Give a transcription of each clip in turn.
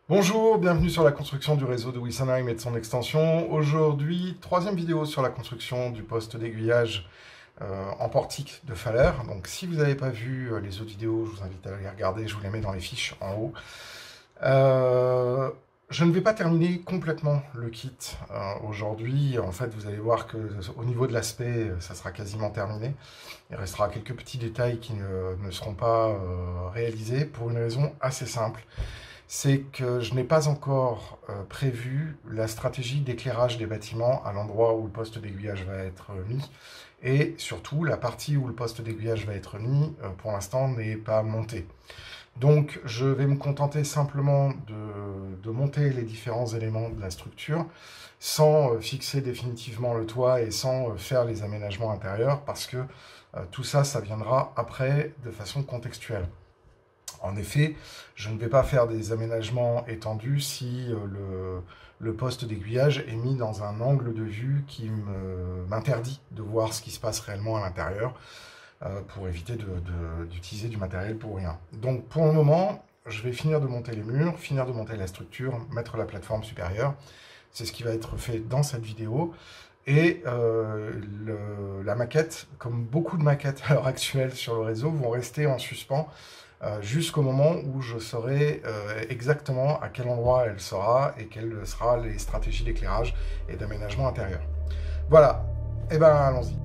Bonjour, bienvenue sur la construction du réseau de Wessenheim et de son extension. Aujourd'hui, troisième vidéo sur la construction du poste d'aiguillage en portique de Faller. Donc si vous n'avez pas vu les autres vidéos, je vous invite à les regarder, je vous les mets dans les fiches en haut. Je ne vais pas terminer complètement le kit aujourd'hui. En fait, vous allez voir que au niveau de l'aspect, ça sera quasiment terminé. Il restera quelques petits détails qui ne seront pas réalisés pour une raison assez simple. C'est que je n'ai pas encore prévu la stratégie d'éclairage des bâtiments à l'endroit où le poste d'aiguillage va être mis. Et surtout, la partie où le poste d'aiguillage va être mis, pour l'instant, n'est pas montée. Donc, je vais me contenter simplement de monter les différents éléments de la structure sans fixer définitivement le toit et sans faire les aménagements intérieurs parce que tout ça, ça viendra après de façon contextuelle. En effet, je ne vais pas faire des aménagements étendus si le poste d'aiguillage est mis dans un angle de vue qui m'interdit de voir ce qui se passe réellement à l'intérieur pour éviter d'utiliser du matériel pour rien. Donc pour le moment, je vais finir de monter les murs, finir de monter la structure, mettre la plateforme supérieure. C'est ce qui va être fait dans cette vidéo. Et la maquette, comme beaucoup de maquettes à l'heure actuelle sur le réseau, vont rester en suspens jusqu'au moment où je saurai exactement à quel endroit elle sera et quelles seront les stratégies d'éclairage et d'aménagement intérieur. Voilà, et ben allons-y.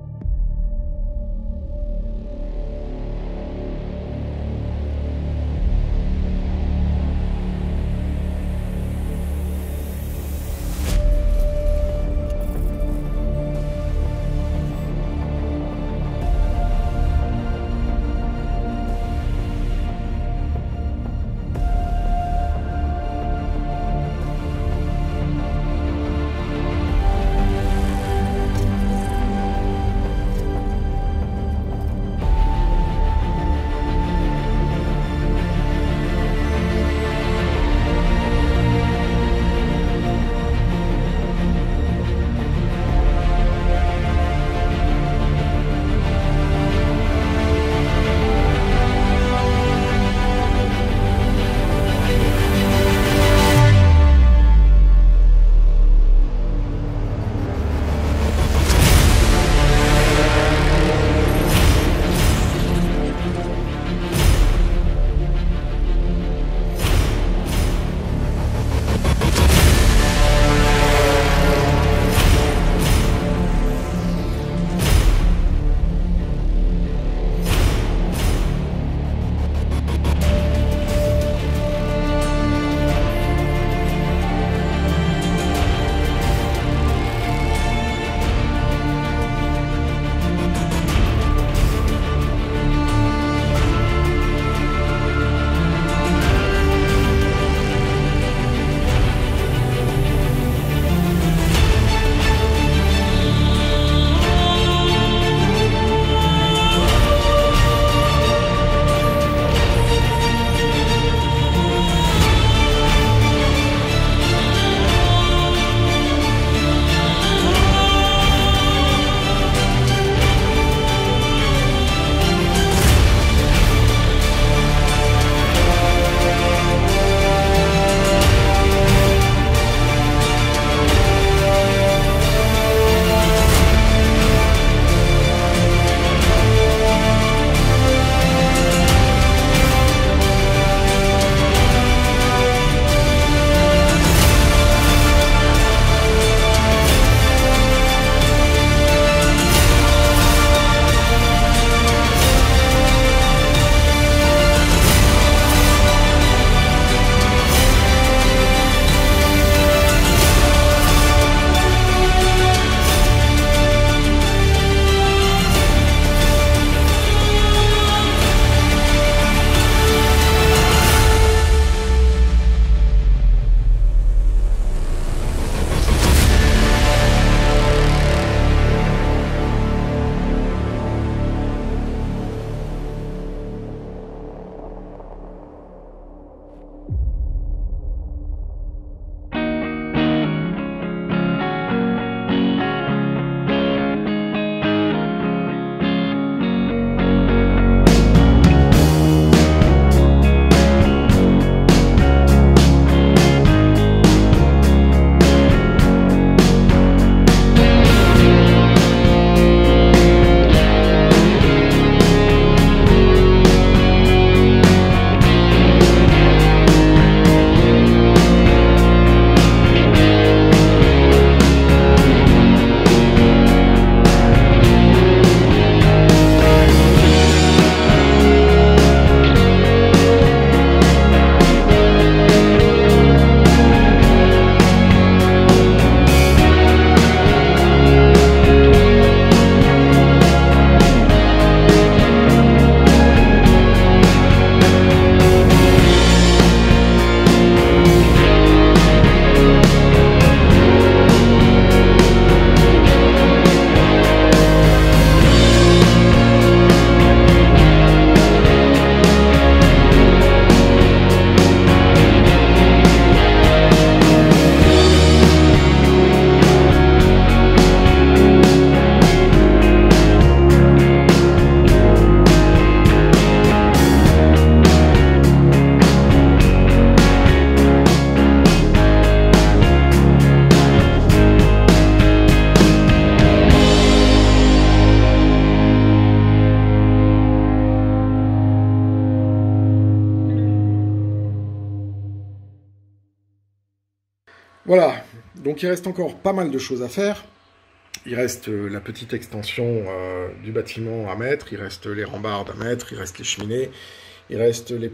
Voilà, donc il reste encore pas mal de choses à faire. Il reste la petite extension du bâtiment à mettre, il reste les rambardes à mettre, il reste les cheminées, il reste les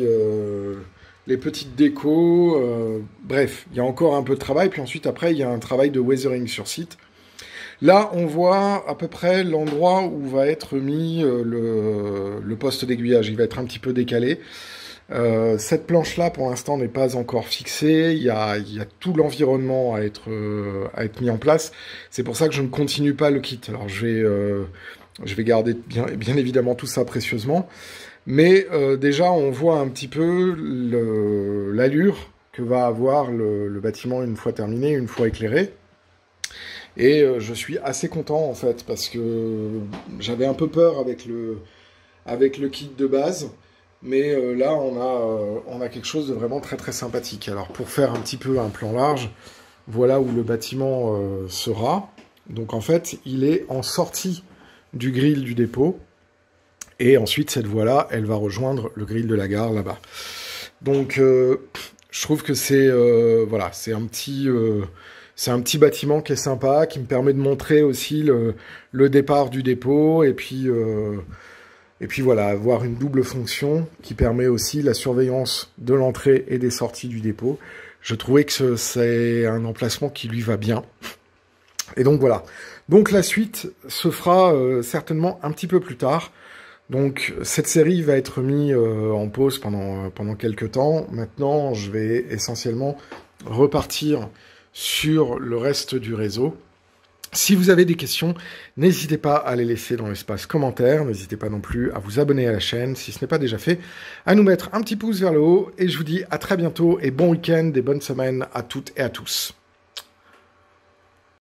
petites décos, bref, il y a encore un peu de travail, puis ensuite après il y a un travail de weathering sur site. Là, on voit à peu près l'endroit où va être mis le poste d'aiguillage, il va être un petit peu décalé. Cette planche-là, pour l'instant, n'est pas encore fixée. Il y a tout l'environnement à être mis en place. C'est pour ça que je ne continue pas le kit. Alors, je vais garder bien évidemment tout ça précieusement. Mais déjà, on voit un petit peu l'allure que va avoir le bâtiment une fois terminé, une fois éclairé. Et je suis assez content, en fait, parce que j'avais un peu peur avec le kit de base. Mais là, on a quelque chose de vraiment très très sympathique. Alors, pour faire un petit peu un plan large, voilà où le bâtiment sera. Donc, en fait, il est en sortie du grill du dépôt. Et ensuite, cette voie-là, elle va rejoindre le grill de la gare, là-bas. Donc, je trouve que c'est voilà, c'est un petit bâtiment qui est sympa, qui me permet de montrer aussi le départ du dépôt. Et puis voilà, avoir une double fonction qui permet aussi la surveillance de l'entrée et des sorties du dépôt. Je trouvais que c'est un emplacement qui lui va bien. Et donc voilà. Donc la suite se fera certainement un petit peu plus tard. Donc cette série va être mise en pause pendant quelques temps. Maintenant, je vais essentiellement repartir sur le reste du réseau. Si vous avez des questions, n'hésitez pas à les laisser dans l'espace commentaire. N'hésitez pas non plus à vous abonner à la chaîne, si ce n'est pas déjà fait, à nous mettre un petit pouce vers le haut. Et je vous dis à très bientôt et bon week-end et bonne semaine à toutes et à tous.